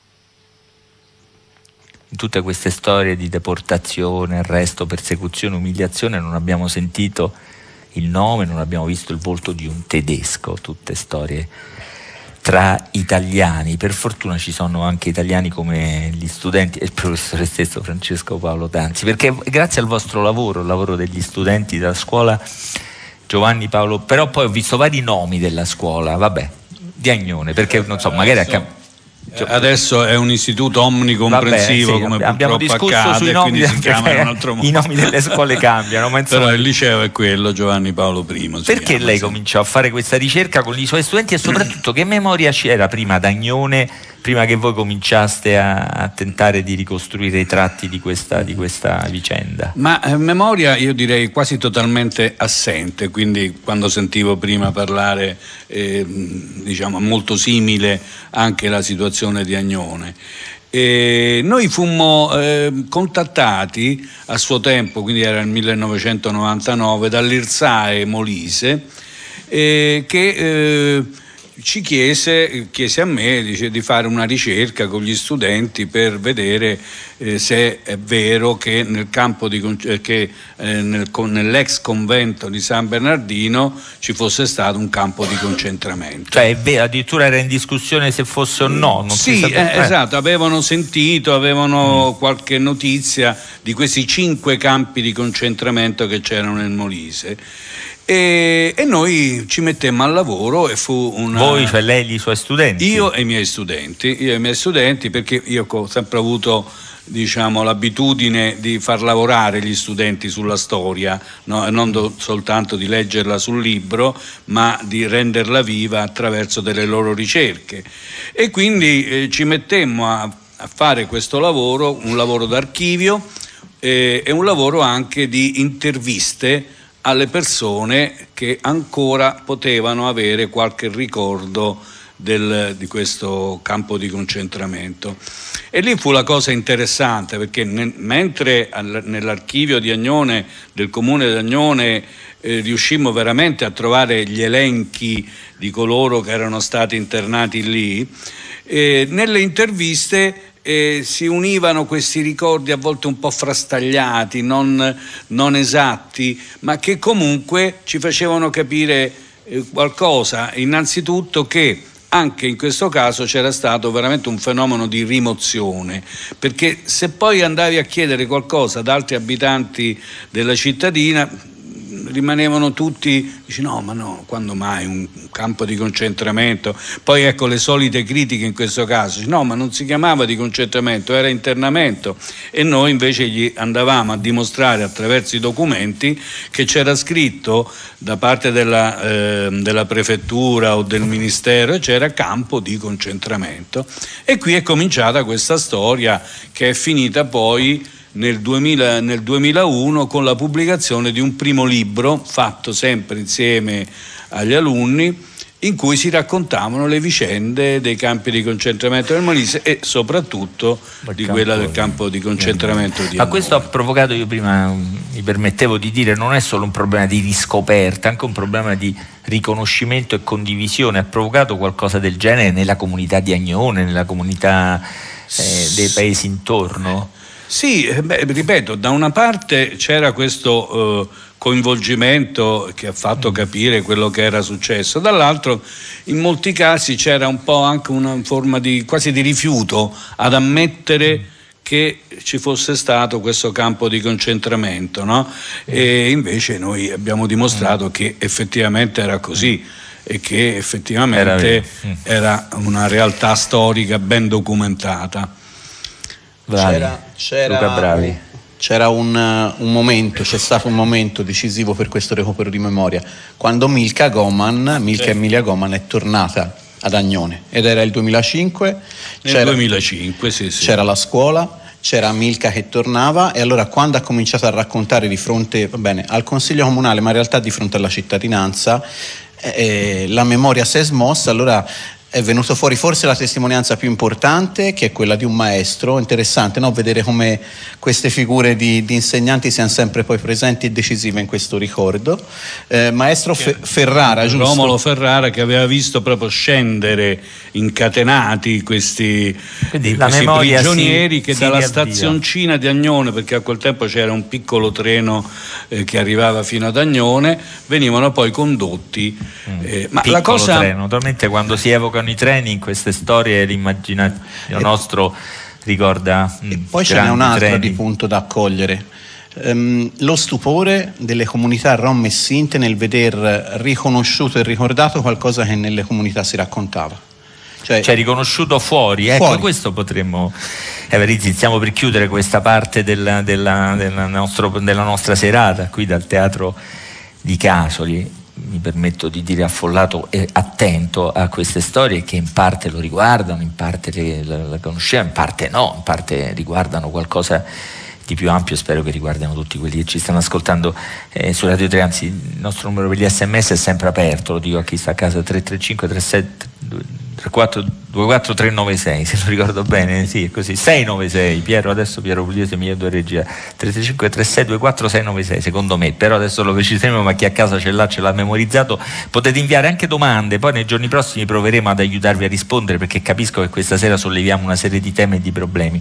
In tutte queste storie di deportazione, arresto, persecuzione, umiliazione non abbiamo sentito il nome, non abbiamo visto il volto di un tedesco, tutte storie tra italiani. Per fortuna ci sono anche italiani come gli studenti e il professore stesso Francesco Paolo Tanzi, perché grazie al vostro lavoro, il lavoro degli studenti della scuola Giovanni Paolo, però poi ho visto vari nomi della scuola, vabbè, di Agnone, perché non so, magari a Cam- Adesso è un istituto omnicomprensivo. Vabbè, sì, come abbiamo purtroppo discusso accade, sui nomi, quindi si chiama in un altro modo. I nomi delle scuole cambiano, ma insomma, però il liceo è quello, Giovanni Paolo I. Perché chiama, lei sì. cominciò a fare questa ricerca con i suoi studenti e soprattutto che memoria c'era prima d'Agnone, prima che voi cominciaste a, a tentare di ricostruire i tratti di questa, di questa vicenda? Ma eh, memoria io direi quasi totalmente assente, quindi quando sentivo prima parlare eh, diciamo molto simile anche la situazione di Agnone. E noi fummo eh, contattati a suo tempo, quindi era il millenovecentonovantanove, dall'Irsae Molise, eh, che eh, ci chiese, chiese a me dice, di fare una ricerca con gli studenti per vedere eh, se è vero che nel campo di che eh, nel, nell'ex convento di San Bernardino ci fosse stato un campo di concentramento. Cioè è vero, addirittura era in discussione se fosse o no. Non sì, si sapeva, eh, esatto, avevano sentito, avevano mm. qualche notizia di questi cinque campi di concentramento che c'erano nel Molise. E, e noi ci mettemmo al lavoro e fu una... Voi, cioè lei e i suoi studenti? Io e i miei studenti, io e i miei studenti, perché io ho sempre avuto, diciamo, l'abitudine di far lavorare gli studenti sulla storia, no? Non do, soltanto di leggerla sul libro, ma di renderla viva attraverso delle loro ricerche. E quindi eh, ci mettemmo a, a fare questo lavoro, un lavoro d'archivio eh, e un lavoro anche di interviste alle persone che ancora potevano avere qualche ricordo del, di questo campo di concentramento. E lì fu la cosa interessante, perché ne, mentre al, nell'archivio di Agnone, del comune di Agnone, eh, riuscimmo veramente a trovare gli elenchi di coloro che erano stati internati lì, eh, nelle interviste Eh, si univano questi ricordi a volte un po' frastagliati, non, non esatti, ma che comunque ci facevano capire eh, qualcosa. Innanzitutto che anche in questo caso c'era stato veramente un fenomeno di rimozione, perché se poi andavi a chiedere qualcosa ad altri abitanti della cittadina rimanevano tutti, dici no ma no, quando mai un campo di concentramento? Poi ecco le solite critiche in questo caso, no ma non si chiamava di concentramento, era internamento, e noi invece gli andavamo a dimostrare attraverso i documenti che c'era scritto da parte della, eh, della prefettura o del ministero, c'era campo di concentramento. E qui è cominciata questa storia che è finita poi Nel, duemila, nel duemilauno con la pubblicazione di un primo libro fatto sempre insieme agli alunni, in cui si raccontavano le vicende dei campi di concentramento del Molise e soprattutto del di quella del campo di concentramento di Agnone. Ma questo ha provocato, io prima mi permettevo di dire, non è solo un problema di riscoperta, anche un problema di riconoscimento e condivisione. Ha provocato qualcosa del genere nella comunità di Agnone, nella comunità eh, dei paesi intorno? Sì, beh, ripeto, da una parte c'era questo eh, coinvolgimento che ha fatto capire quello che era successo, dall'altro in molti casi c'era un po' anche una forma di quasi di rifiuto ad ammettere che ci fosse stato questo campo di concentramento, no? E invece noi abbiamo dimostrato che effettivamente era così e che effettivamente era una realtà storica ben documentata. C'era, c'era, Luca Bravi. C'era un, un momento, c'è stato un momento decisivo per questo recupero di memoria, quando Milka Goman, Milka sì. Emilia Goman è tornata ad Agnone, ed era il duemilacinque. Nel c'era, duemilacinque, sì, sì. C'era la scuola, c'era Milka che tornava, e allora quando ha cominciato a raccontare di fronte, va bene, al Consiglio Comunale, ma in realtà di fronte alla cittadinanza, eh, la memoria si è smossa. Allora è venuto fuori forse la testimonianza più importante, che è quella di un maestro. Interessante, no? Vedere come queste figure di, di insegnanti siano sempre poi presenti e decisive in questo ricordo. Eh, maestro Fe- Ferrara, giusto? Romolo Ferrara, che aveva visto proprio scendere incatenati questi, questi prigionieri si, che si dalla riavvia. Stazioncina di Agnone, perché a quel tempo c'era un piccolo treno eh, che arrivava fino ad Agnone, venivano poi condotti. Mm, eh, ma la cosa treno, naturalmente quando si evocano i treni in queste storie l'immaginario nostro ricorda e poi ce n'è un altro di punto da accogliere, um, lo stupore delle comunità rom e sinte nel veder riconosciuto e ricordato qualcosa che nelle comunità si raccontava, cioè, cioè riconosciuto fuori, ecco fuori. Questo potremmo eh, stiamo per chiudere questa parte della, della, della, nostro, della nostra serata qui dal Teatro di Casoli. Mi permetto di dire affollato e attento a queste storie che in parte lo riguardano, in parte le, la, la conosciamo, in parte no, in parte riguardano qualcosa di più ampio. Spero che riguardino tutti quelli che ci stanno ascoltando eh, su Radio tre. Anzi, il nostro numero per gli sms è sempre aperto, lo dico a chi sta a casa: tre tre cinque tre sette tre quattro due quattro tre nove sei, se lo ricordo bene, sì, è così. sei nove sei, Piero, adesso Piero Pugliese mi chiedo regia. tre tre cinque tre sei due quattro sei nove sei, secondo me, però adesso lo preciseremo, ma chi a casa ce l'ha, ce l'ha memorizzato. Potete inviare anche domande, poi nei giorni prossimi proveremo ad aiutarvi a rispondere, perché capisco che questa sera solleviamo una serie di temi e di problemi.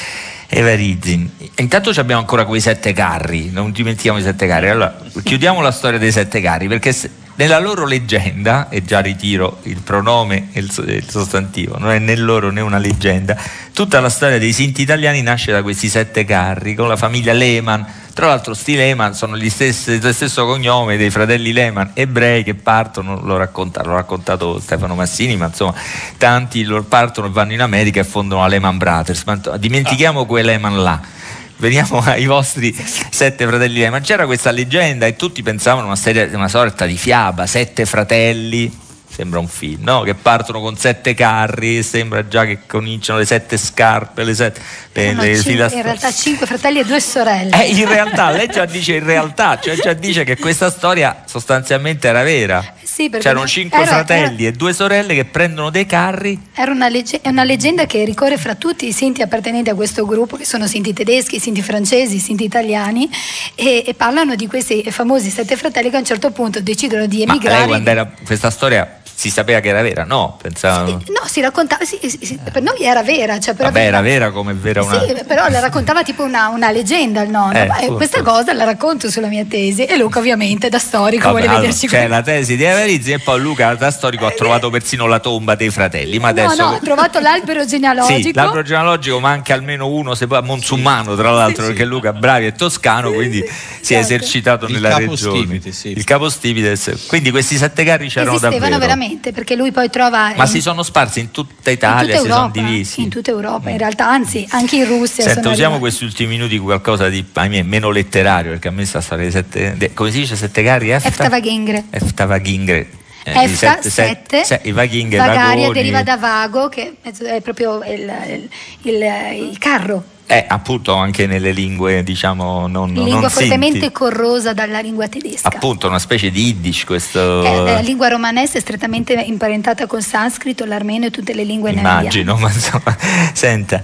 Evarizi, intanto abbiamo ancora quei sette carri, non dimentichiamo i sette carri. Allora, chiudiamo la storia dei sette carri, perché se, nella loro leggenda, e già ritiro il pronome e il, il sostantivo, non è né loro né una leggenda, tutta la storia dei Sinti italiani nasce da questi sette carri con la famiglia Lehmann. Tra l'altro sti Lehmann sono gli stessi, lo stesso cognome dei fratelli Lehmann, ebrei, che partono, lo racconta, l'ho raccontato Stefano Massini, ma insomma tanti loro partono e vanno in America e fondano la Lehman Brothers. Ma dimentichiamo quei Lehmann là, veniamo ai vostri sette fratelli Lehmann. C'era questa leggenda e tutti pensavano una, serie, una sorta di fiaba, sette fratelli, sembra un film, no? Che partono con sette carri, sembra già che cominciano le sette scarpe, le sette le, no, le, cinque, la... in realtà cinque fratelli e due sorelle. Eh, in realtà, lei già dice in realtà, cioè già dice che questa storia sostanzialmente era vera. Sì, c'erano cinque era, fratelli era, e due sorelle che prendono dei carri. Era una, legge, è una leggenda che ricorre fra tutti i Sinti appartenenti a questo gruppo, che sono Sinti tedeschi, Sinti francesi, Sinti italiani, e, e parlano di questi famosi sette fratelli che a un certo punto decidono di emigrare. Ma lei quando era questa storia si sapeva che era vera? No, pensavano. Sì, no, si raccontava, sì, sì, sì, per noi era vera. Cioè, però Vabbè, era vera come è vera una. Sì, però la raccontava tipo una, una leggenda il nonno. Eh, Ma questa cosa la racconto sulla mia tesi e Luca ovviamente da storico Vabbè, vuole allora, vederci. c'è la tesi di Everizzi e poi Luca da storico ha trovato persino la tomba dei fratelli. Ma adesso. No, no, ha trovato l'albero genealogico. Sì, l'albero genealogico, ma anche almeno uno, se può, Monsummano tra l'altro, sì, perché Luca bravi è toscano, quindi sì, si è esatto. esercitato il nella regione. Sì, il capostipite. Quindi questi sette carri c'erano esistevano davvero. veramente, perché lui poi trova. Ma in, si sono sparsi in tutta Italia, in tutta Europa, si sono divisi. In tutta Europa, in realtà, anzi, anche in Russia. Senta, sono usiamo arrivati. questi ultimi minuti con qualcosa di ahimè, meno letterario, perché a me sta storia di sette. De, come si dice sette carri? Efta Vagingre. Efta Vagingre. Eh, Efta, sette, sette, i vaginghe, Vagaria vagoni. Deriva da vago, che è proprio il, il, il, il carro. Eh, appunto, anche nelle lingue, diciamo, non lingua non fortemente sinti. corrosa dalla lingua tedesca. Appunto, una specie di Yiddish questo. Eh, la lingua romanese è strettamente imparentata col sanscrito, l'armeno e tutte le lingue immagino, ma insomma, senta.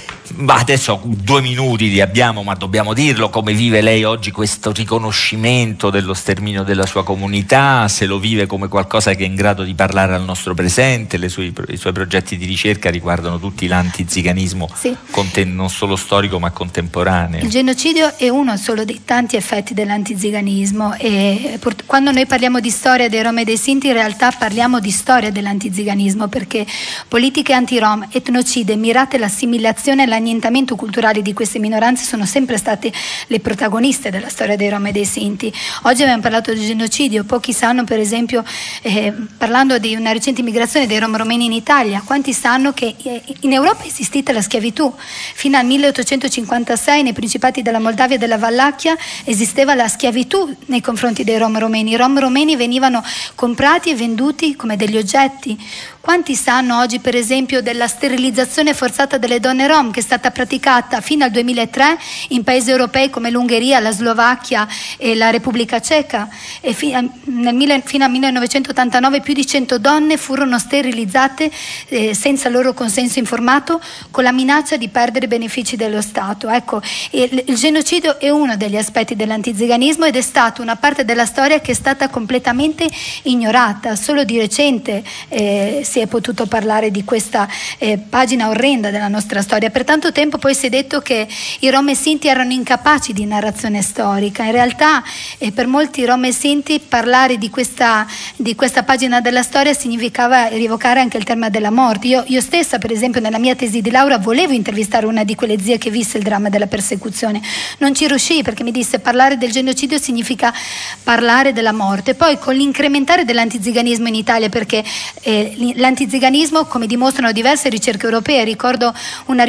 Ma adesso due minuti li abbiamo, ma dobbiamo dirlo, come vive lei oggi questo riconoscimento dello sterminio della sua comunità, se lo vive come qualcosa che è in grado di parlare al nostro presente, le sue, i suoi progetti di ricerca riguardano tutti l'antiziganismo, sì. conten- non solo storico ma contemporaneo. Il genocidio è uno solo dei tanti effetti dell'antiziganismo e pur- quando noi parliamo di storia dei Rom e dei Sinti in realtà parliamo di storia dell'antiziganismo, perché politiche anti-Rom, etnocide, mirate all'assimilazione e l'annientamento culturale di queste minoranze sono sempre state le protagoniste della storia dei Rom e dei Sinti. Oggi abbiamo parlato di genocidio, pochi sanno per esempio, eh, parlando di una recente immigrazione dei Rom romeni in Italia, quanti sanno che in Europa è esistita la schiavitù? Fino al milleottocentocinquantasei nei principati della Moldavia e della Valacchia esisteva la schiavitù nei confronti dei Rom romeni. I Rom romeni venivano comprati e venduti come degli oggetti. Quanti sanno oggi per esempio della sterilizzazione forzata delle donne rom che è stata praticata fino al duemilatré in paesi europei come l'Ungheria, la Slovacchia e la Repubblica Ceca, e fi- nel, fino al millenovecentottantanove più di cento donne furono sterilizzate eh, senza loro consenso informato, con la minaccia di perdere i benefici dello Stato. Ecco, il, il genocidio è uno degli aspetti dell'antiziganismo ed è stata una parte della storia che è stata completamente ignorata. Solo di recente eh, si è potuto parlare di questa eh, pagina orrenda della nostra storia. Per tanto tempo poi si è detto che i Rom e Sinti erano incapaci di narrazione storica. In realtà eh, per molti Rom e Sinti parlare di questa, di questa pagina della storia significava rievocare anche il tema della morte. Io, io stessa per esempio nella mia tesi di laurea volevo intervistare una di quelle zie che visse il dramma della persecuzione, non ci riuscii perché mi disse parlare del genocidio significa parlare della morte. Poi con l'incrementare dell'antiziganismo in Italia, perché eh, l'antiziganismo, come dimostrano diverse ricerche europee, ricordo una recente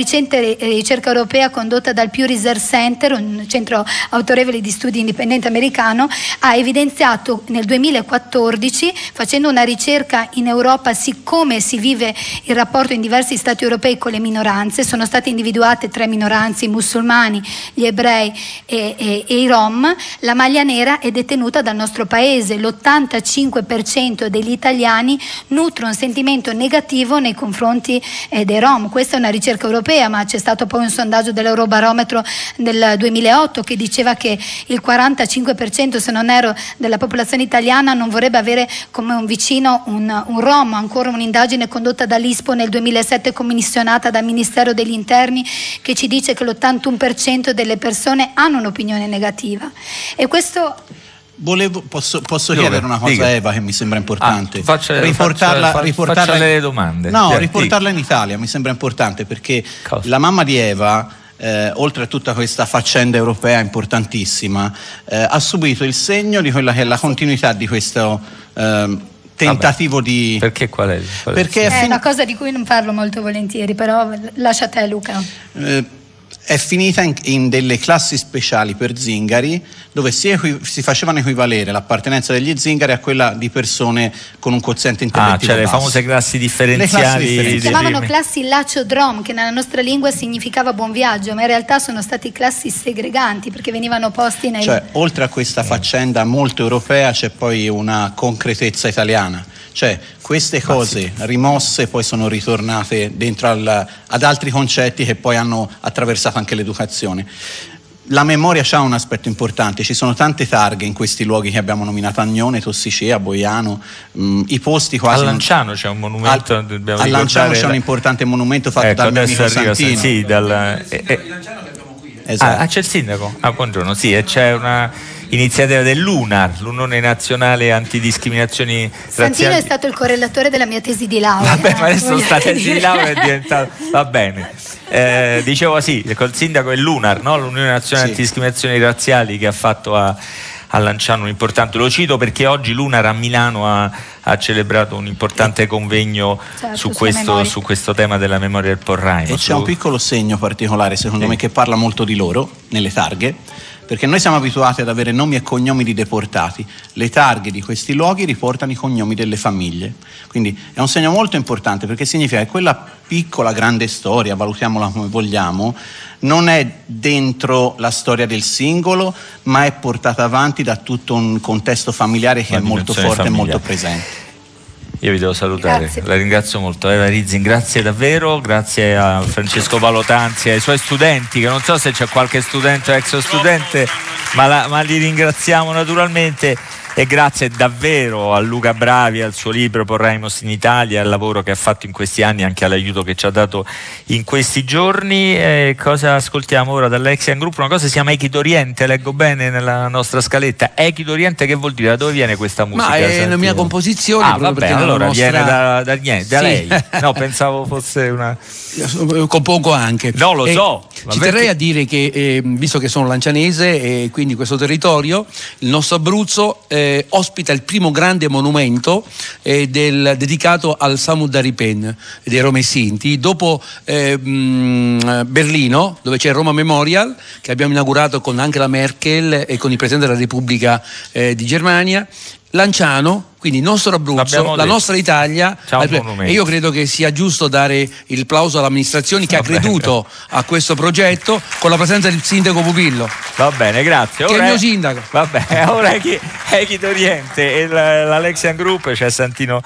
di ricerca europea condotta dal Pew Research Center, un centro autorevole di studi indipendente americano, ha evidenziato nel duemilaquattordici, facendo una ricerca in Europa su come si vive il rapporto in diversi stati europei con le minoranze. Sono state individuate tre minoranze: i musulmani, gli ebrei e, e, e i rom. La maglia nera è detenuta dal nostro paese. L'ottantacinque per cento degli italiani nutre un sentimento negativo nei confronti eh, dei rom. Questa è una ricerca europea, ma c'è stato poi un sondaggio dell'Eurobarometro del duemilaotto che diceva che il quarantacinque per cento, se non ero, della popolazione italiana non vorrebbe avere come un vicino un, un rom. Ancora un'indagine condotta dall'I S P O nel duemilasette, commissionata dal Ministero degli Interni, che ci dice che l'ottantuno per cento delle persone hanno un'opinione negativa. E questo... Volevo, posso, posso chiedere una cosa dica. a Eva, che mi sembra importante? Ah, faccia, riportarla, faccia, riportarla faccia le domande. No, Dica. riportarla in Italia mi sembra importante, perché Cosa? la mamma di Eva, eh, oltre a tutta questa faccenda europea importantissima, eh, ha subito il segno di quella che è la continuità di questo eh, tentativo Vabbè, di... Perché qual è? Qual è Perché è fin... una cosa di cui non parlo molto volentieri, però lascia a te, Luca. Eh, è finita in, in delle classi speciali per zingari, dove si, equi, si facevano equivalere l'appartenenza degli zingari a quella di persone con un quoziente intellettivo Ah, cioè basso. le famose classi differenziali. Le classi differenziali. Si chiamavano classi Lacio-Drom, che nella nostra lingua significava buon viaggio, ma in realtà sono stati classi segreganti, perché venivano posti nei... Cioè, oltre a questa faccenda molto europea, c'è poi una concretezza italiana. Cioè, queste cose sì. rimosse poi sono ritornate dentro al, ad altri concetti che poi hanno attraversato anche l'educazione. La memoria ha un aspetto importante, ci sono tante targhe in questi luoghi che abbiamo nominato: Agnone, Tossicea, Boiano, mh, i posti quasi... A Lanciano c'è un monumento, al, dobbiamo a Lanciano c'è la... un importante monumento fatto ecco, dal mio amico Santino. Sì, dal... eh, eh. Esatto. Ah, c'è il sindaco? Ah, buongiorno, sì, e c'è una iniziativa dell'UNAR, l'Unione Nazionale Antidiscriminazioni Razziali. Santino è stato il correlatore della mia tesi di laurea. Vabbè, ma adesso sta tesi di laurea è diventato... Va bene. Eh, dicevo sì, col sindaco è l'UNAR, no? L'Unione Nazionale sì. Antidiscriminazioni Razziali, che ha fatto a, a Lanciano un importante... Lo cito perché oggi l'UNAR a Milano ha, ha celebrato un importante convegno certo, su, questo, su questo tema della memoria del Porraimo. E su... c'è un piccolo segno particolare, secondo sì. me, che parla molto di loro nelle targhe, perché noi siamo abituati ad avere nomi e cognomi di deportati. Le targhe di questi luoghi riportano i cognomi delle famiglie, quindi è un segno molto importante, perché significa che quella piccola grande storia, valutiamola come vogliamo, non è dentro la storia del singolo, ma è portata avanti da tutto un contesto familiare che Una è molto forte familiare. E molto presente. Io vi devo salutare, grazie. La ringrazio molto. Eva Rizzin, grazie davvero, grazie a Francesco Palotanzi e ai suoi studenti, che non so se c'è qualche studente o ex studente, ma, la, ma li ringraziamo naturalmente. E grazie davvero a Luca Bravi, al suo libro Porraimos in Italia, al lavoro che ha fatto in questi anni, anche all'aiuto che ci ha dato in questi giorni. E cosa ascoltiamo ora dall'Exian Group? Una cosa si chiama Equito Oriente, leggo bene nella nostra scaletta. Equito Oriente, che vuol dire? Da dove viene questa musica? Ma è una mia composizione. Ah, vabbè, allora nostra... viene da, da niente, da sì. lei. No, pensavo fosse una... Compongo anche. No, lo e so. Ci terrei perché... a dire che, eh, visto che sono lancianese e quindi questo territorio, il nostro Abruzzo eh, ospita il primo grande monumento eh, del, dedicato al Samudaripen dei Roma e Sinti, dopo eh, mh, Berlino, dove c'è il Roma Memorial, che abbiamo inaugurato con anche la Merkel e con il Presidente della Repubblica eh, di Germania. Lanciano, quindi il nostro Abruzzo, la nostra Italia, e io credo che sia giusto dare il plauso all'amministrazione che Va ha bene. creduto a questo progetto, con la presenza del sindaco Pupillo. Va bene, grazie. Ora che è il mio sindaco. Va bene, ora è Equito Oriente e l'Alexian Group, c'è Santino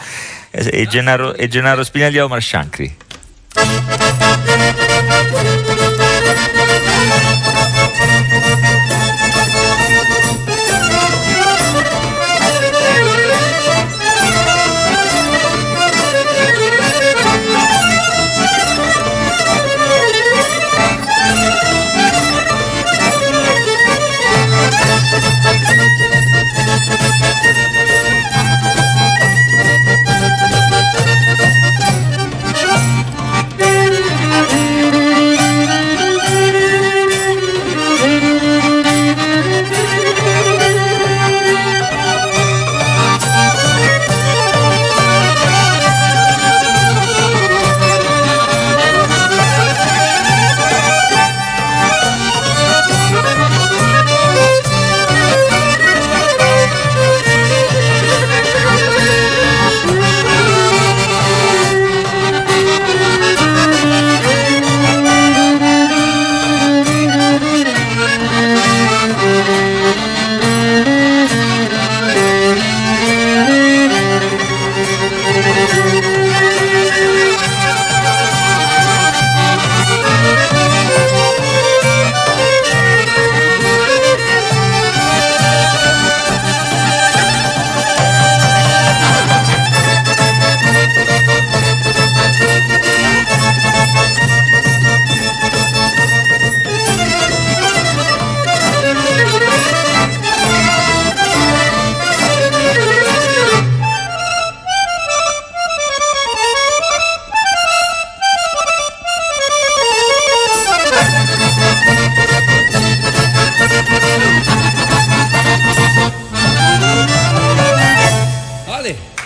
e Gennaro, e Gennaro Spinelli e Omar Shankri. Emanuele.